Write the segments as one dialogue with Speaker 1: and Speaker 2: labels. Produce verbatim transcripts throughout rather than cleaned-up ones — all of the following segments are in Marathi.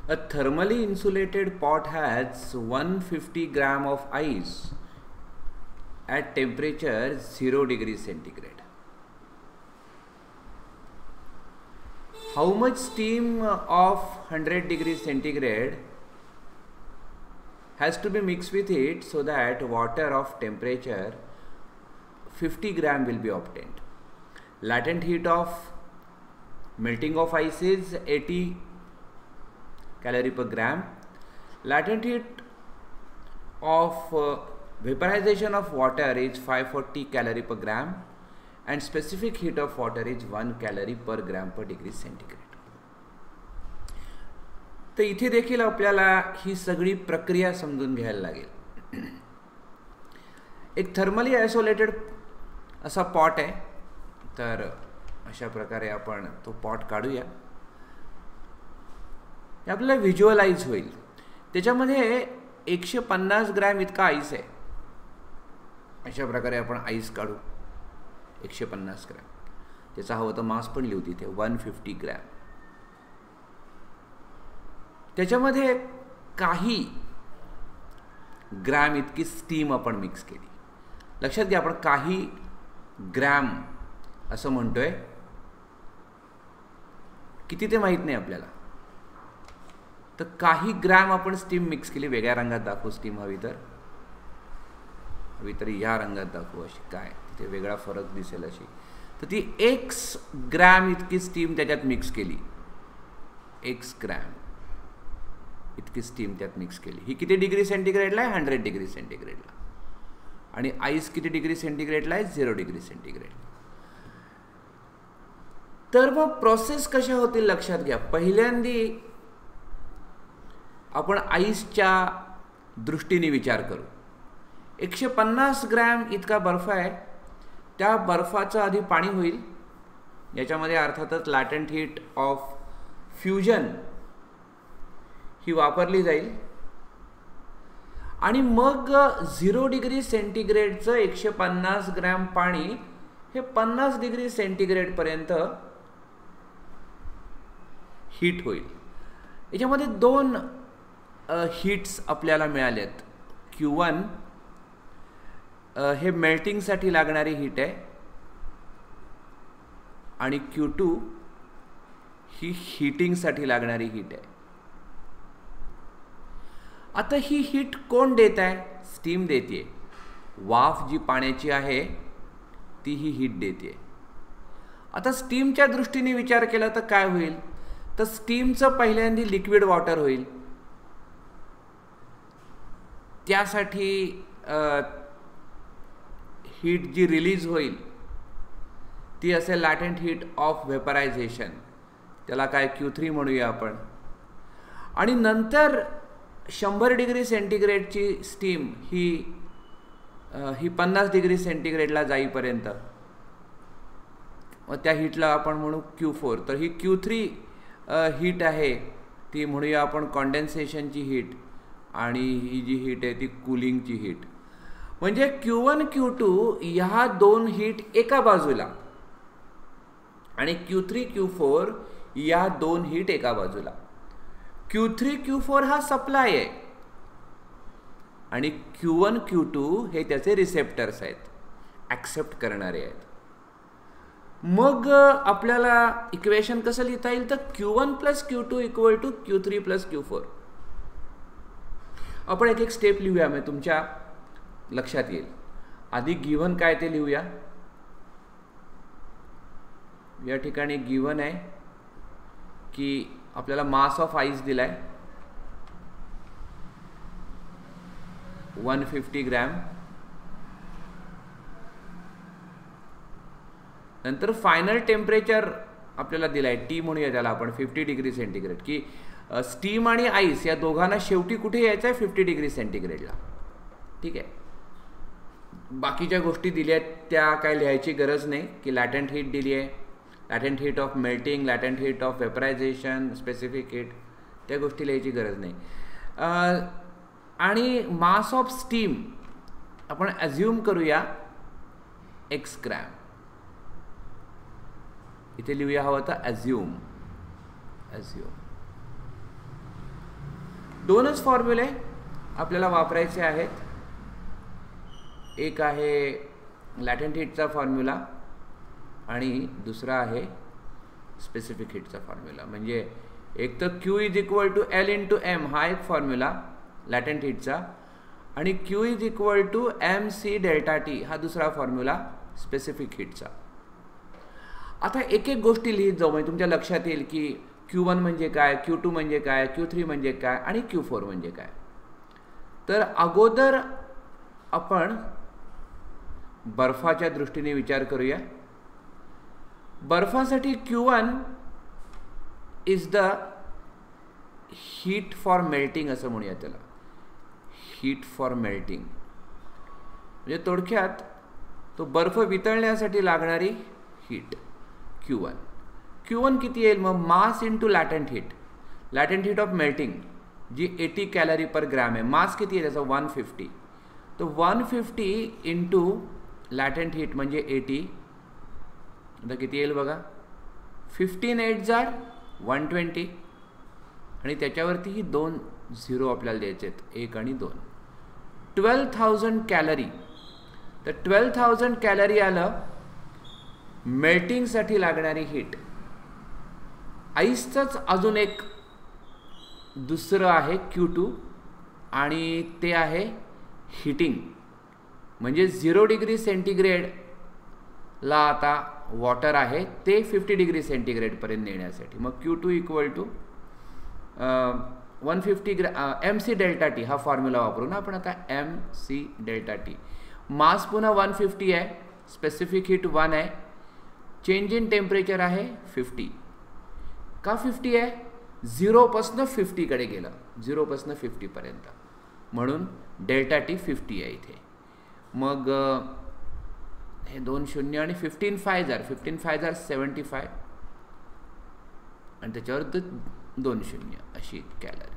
Speaker 1: A thermally insulated pot has one hundred fifty gram of ice at temperature zero degrees centigrade. How much steam of one hundred degrees centigrade has to be mixed with it so that water of temperature fifty gram will be obtained? Latent heat of melting of ice is eighty calorie per gram. Latent heat of uh, vaporization of water is five hundred forty calorie per gram and specific heat of water is one calorie per gram per degree centigrade. तर इथे देखील आपल्याला ही सगळी प्रक्रिया समजून घ्यायला लागेल. एक थर्मली आयसोलेटेड असा पॉट आहे. तर अशा प्रकारे आपण तो पॉट काढूया. आपल्याला व्हिज्युअलाइज होईल. त्याच्यामध्ये एकशे पन्नास ग्रॅम इतका आईस आहे. अशा प्रकारे आपण आईस काढू. एकशे पन्नास ग्रॅम. त्याचा हवं तर मास पण लिहू तिथे वन फिफ्टी ग्रॅम. त्याच्यामध्ये काही ग्रॅम इतकी स्टीम आपण मिक्स केली. लक्षात घ्या, आपण काही ग्रॅम असं म्हणतोय. किती ते माहित नाही आपल्याला. तर काही ग्रॅम आपण स्टीम मिक्स केली. वेगळ्या रंगात दाखवू स्टीम हवी तर हवी तर या रंगात दाखवू. अशी काय तिथे वेगळा फरक दिसेल अशी. तर ती एक्स ग्रॅम इतकी स्टीम त्याच्यात मिक्स केली. एक्स ग्रॅम इतकी स्टीम त्यात मिक्स केली. ही किती डिग्री सेंटीग्रेडला आहे? हंड्रेड डिग्री सेंटीग्रेडला. आणि आईस किती डिग्री सेंटीग्रेडला आहे? Zero degree centigrade. तर मग प्रोसेस कशा होतील लक्षात घ्या. पहिल्यांदी आपण आईसच्या दृष्टीने विचार करू. एकशे पन्नास ग्रॅम इतका बर्फ आहे. त्या बर्फाचं आधी पाणी होईल. याच्यामध्ये अर्थातच लॅटेंट हीट ऑफ फ्युजन ही वापरली जाईल. आणि मग झिरो डिग्री सेंटीग्रेडचं एकशे पन्नास ग्रॅम पाणी हे पन्नास डिग्री सेंटीग्रेड पर्यंत हीट होईल. याच्यामध्ये दोन हीट्स आपल्याला मिळालेत. क्यू वन हे मेल्टिंगसाठी लागणारी हीट आहे आणि क्यू टू ही हीटिंगसाठी लागणारी हीट आहे. आता ही हीट कोण देत आहे? स्टीम देते. वाफ जी पाण्याची आहे ती ही हीट देते. आता स्टीमच्या दृष्टीने विचार केला तर काय होईल? तर स्टीमचं पहिल्यांदी लिक्विड वॉटर होईल. त्यासाठी हीट जी रिलीज होईल ती असेल लॅटेंट हीट ऑफ वेपरायझेशन. त्याला काय क्यू थ्री म्हणूया आपण. आणि नंतर शंभर डिग्री सेंटीग्रेडची स्टीम ही ही पन्नास डिग्री सेंटीग्रेडला जाईपर्यंत त्या हीटला आपण म्हणू क्यू फोर. तर ही क्यू थ्री हीट आहे ती म्हणूया आपण कॉन्डेन्सेशनची हीट. आणि ही जी हीट आहे ती कूलिंगची हीट. म्हणजे क्यू वन क्यू टू ह्या दोन हीट एका बाजूला आणि क्यू थ्री क्यू फोर या दोन हीट एका बाजूला. क्यू थ्री क्यू फोर हा सप्लाय आहे आणि क्यू वन क्यू टू हे त्याचे रिसेप्टर्स आहेत, ॲक्सेप्ट करणारे आहेत. मग आपल्याला इक्वेशन कसं लिहिता येईल? तर Q one plus Q two equal to Q three plus Q four. आपण एक एक स्टेप लिहूया, मग तुमच्या लक्षात येईल. आधी गिव्हन काय ते लिहूया. या ठिकाणी गिव्हन आहे की आपल्याला मास ऑफ आईस दिलाय वन फिफ्टी ग्रॅम. नंतर फायनल टेम्परेचर आपल्याला दिलाय टी म्हणूया त्याला आपण फिफ्टी डिग्री सेंटीग्रेड. की स्टीम आणि आईस या दोघांना शेवटी कुठे यायचं आहे? फिफ्टी डिग्री सेंटीग्रेडला. ठीक आहे. बाकीच्या गोष्टी दिल्या आहेत त्या काय लिहायची गरज नाही. की लॅटेंट हीट दिली आहे, latent heat of melting, latent heat of vaporization, specific heat, त्या गोष्टी लिहायची गरज नाही. आणि मास ऑफ स्टीम आपण ॲझ्युम करूया एक्स ग्रॅम. इथे लिहूया हवं तर ॲझ्युम ॲझ्युम दोनच फॉर्म्युले आपल्याला वापरायचे आहेत. एक आहे लॅटेंट हीटचा फॉर्म्युला आणि दुसरा आहे स्पेसिफिक हीटचा फॉर्म्युला. म्हणजे एक तर Q is equal to L into M हा एक फॉर्म्युला लॅटेंट हीटचा आणि Q is equal to M C delta T हा दुसरा फॉर्म्युला स्पेसिफिक हीटचा. आता एक एक गोष्टी लिहित जाऊ म्हणजे तुमच्या लक्षात येईल की क्यू वन म्हणजे काय, क्यू टू म्हणजे काय, क्यू थ्री म्हणजे काय आणि क्यू फोर म्हणजे काय. तर अगोदर आपण बर्फाच्या दृष्टीने विचार करूया. बर्फासाठी Q one is the heat for melting असं म्हणूया त्याला. हीट फॉर मेल्टिंग म्हणजे थोडक्यात तो बर्फ वितळण्यासाठी लागणारी heat Q one. Q one किती येईल मग mass into latent heat. Latent heat of melting जी एटी कॅलरी पर ग्रॅम आहे. मास किती आहे त्याचा वन फिफ्टी. तो one fifty into latent heat म्हणजे एटी. आता किती येईल बघा फिफ्टीन एट जार वन ट्वेंटी आणि त्याच्यावरती ही दोन झिरो आपल्याला द्यायचे आहेत एक आणि दोन. Twelve thousand calorie. तर ट्वेल्व थाउजंड कॅलरी आलं मेल्टिंगसाठी लागणारी हीट. आईसचंच अजून एक दुसरं आहे क्यू टू आणि ते आहे हीटिंग. म्हणजे झिरो डिग्री सेंटीग्रेडला आता वॉटर आहे ते फिफ्टी डिग्री सेंटीग्रेडपर्यंत नेण्यासाठी. मग Q two equal to one fifty gram M C delta T हा फॉर्म्युला वापरू ना आपण आता. M C delta T. Mass पुन्हा वन फिफ्टी आहे. स्पेसिफिक हीट वन आहे. चेंज इन टेम्परेचर आहे फिफ्टी. का फिफ्टी आहे झिरोपासनं फिफ्टीकडे गेलं. झिरोपासनं फिफ्टीपर्यंत म्हणून डेल्टा टी फिफ्टी आहे इथे. मग हे दोन शून्य आणि फिफ्टीन फाय जार फिफ्टीन फाय जार सेवन्टी फाय आणि त्याच्यावर दोन शून्य अशी कॅलरी.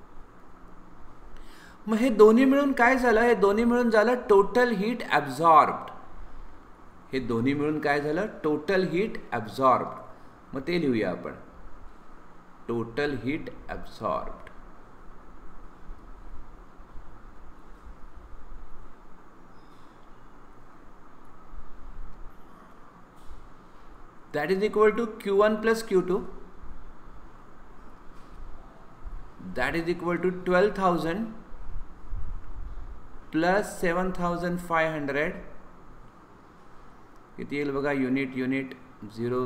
Speaker 1: मग हे दोन्ही मिळून काय झालं. हे दोन्ही मिळून झालं टोटल हीट ॲब्झॉर्ब्ड. हे दोन्ही मिळून काय झालं टोटल हीट ॲब्झॉर्ब्ड. मग ते लिहूया आपण total heat absorbed. that is equal to Q one plus Q two. That is equal to twelve thousand plus seven thousand five hundred. किती येईल बघा unit unit zero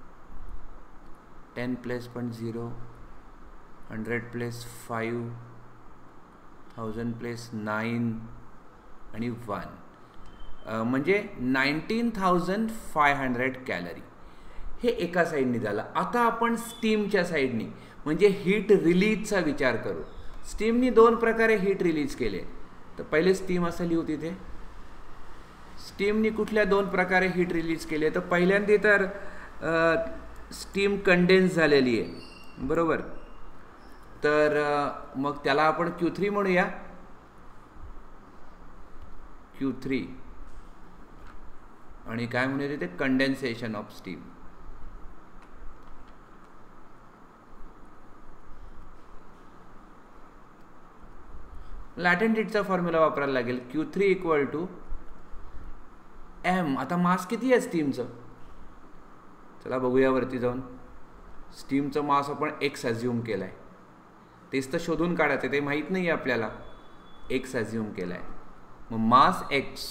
Speaker 1: ten plus point zero hundred plus five thousand plus nine आणि वन म्हणजे nineteen thousand five hundred calorie. हे एका साईडनी झालं. आता आपण स्टीमच्या साईडनी म्हणजे हीट रिलीजचा विचार करू. स्टीमनी दोन प्रकारे हीट रिलीज केले. तर पहिले स्टीम असं लिहू तिथे. स्टीमनी कुठल्या दोन प्रकारे हीट रिलीज केले तर पहिल्यांदा तर स्टीम कंडेन्स झालेली आहे बरोबर. तर मग त्याला आपण क्यू थ्री म्हणूया. क्यू थ्री आणि काय म्हणूया तिथे कंडेन्सेशन ऑफ स्टीम. लॅटेंट हीटचा फॉर्म्युला वापरायला लागेल. Q three equal to M. आता मास किती आहे स्टीमचं चला बघूया वरती जाऊन. स्टीमचं मास आपण एक्स ॲझ्युम केलं आहे. तेच तर शोधून काढायचं ते माहीत नाही आहे आपल्याला. एक्स ॲझ्युम केला आहे मग मास एक्स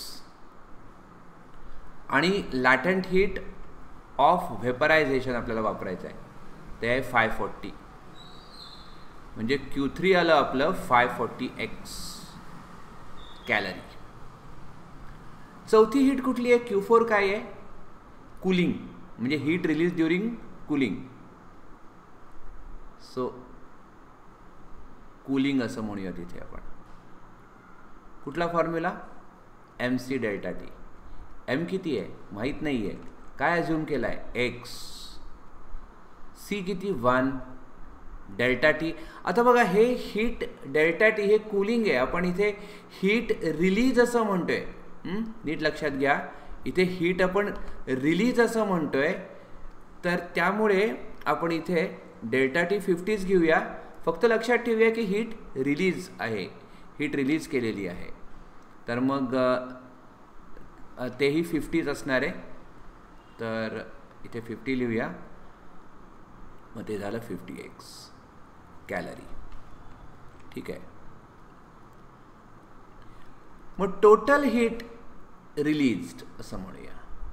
Speaker 1: आणि लॅटेंट हीट ऑफ व्हेपरायझेशन आपल्याला वापरायचं आहे ते आहे फाय फोर्टी. म्हणजे क्यू थ्री आलं आपलं फाय फोर्टी एक्स कॅलरी. चौथी हीट कुठली आहे क्यू फोर काय आहे कूलिंग म्हणजे heat release during cooling. So cooling असं म्हणूया तिथे आपण. कुठला formula M C delta T. M किती आहे माहीत नाही आहे. काय अज्युम केला आहे एक्स. सी किती वन. Delta T. आता बघा हे हीट डेल्टा टी हे कूलिंग आहे. आपण इथे हीट रिलीज असं म्हणतोय. नीट लक्षात घ्या इथे हीट आपण रिलीज असं म्हणतोय तर त्यामुळे आपण इथे डेल्टा टी फिफ्टीच घेऊया. फक्त लक्षात ठेवूया की हीट रिलीज आहे, हीट रिलीज केलेली आहे. तर मग तेही फिफ्टीच असणार आहे. तर इथे फिफ्टी लिहूया, मग ते झालं फिफ्टी एक्स कॅलरी. ठीक आहे. मग टोटल हीट रिलीज्ड असं म्हणूया,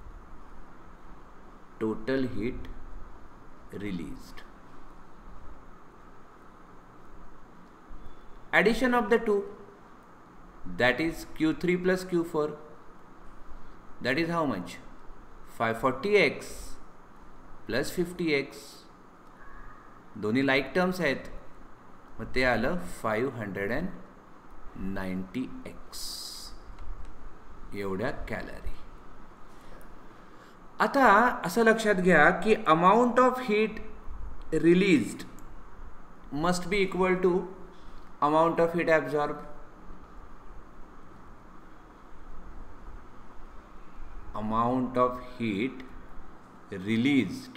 Speaker 1: total heat released. Addition of the two, that is Q three plus Q four, that is how much? five forty x plus fifty x. दोन्ही लाईक टर्म्स आहेत, मग ते आलं five hundred and ninety x एवढ्या कॅलरी. आता असं लक्षात घ्या की amount of heat released must be equal to amount of heat absorbed. Amount of heat released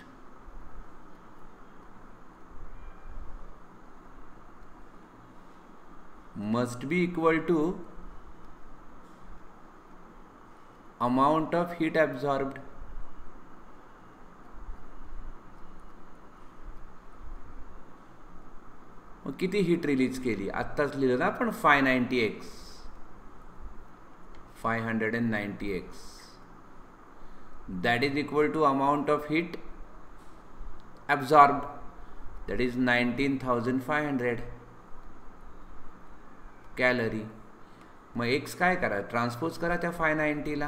Speaker 1: must be equal to amount of heat absorbed. मग किती हीट रिलीज केली आत्ताच लिहिलं ना आपण, five ninety x, five hundred and ninety x. That is equal to amount of heat absorbed, that is nineteen thousand five hundred calorie. मग एक्स काय करा, ट्रान्सपोज करा त्या फाय नाईन्टीला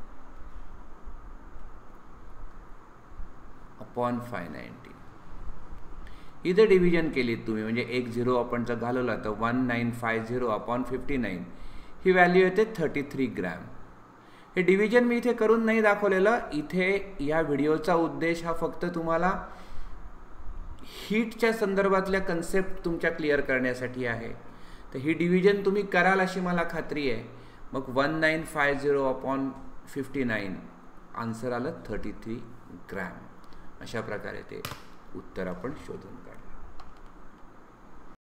Speaker 1: अपॉन फाय नाईन्टी. इथे डिव्हिजन केलीत तुम्ही, म्हणजे एक झिरो आपण जर घालवला तर one nine five zero upon fifty nine ही व्हॅल्यू येते थर्टी थ्री ग्रॅम. हे डिव्हिजन मी इथे करून नाही दाखवलेलं. इथे या व्हिडिओचा उद्देश हा फक्त तुम्हाला हीटच्या संदर्भातल्या कन्सेप्ट तुमच्या क्लिअर करण्यासाठी आहे. तर ही डिव्हिजन तुम्ही कराल अशी मला खात्री आहे. मग one nine five zero upon fifty nine answer आलं थर्टी थ्री ग्रॅम. अशा प्रकारे ते उत्तर आपण शोधून काढलं.